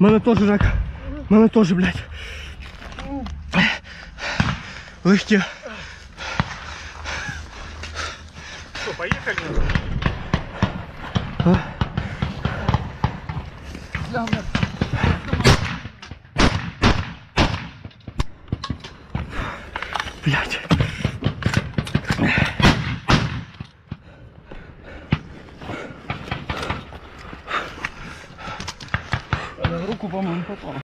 Мене теж рака. Мене теж, блядь. Легкі. Что, поехали? А? Блядь. Руку, по-моему, попало.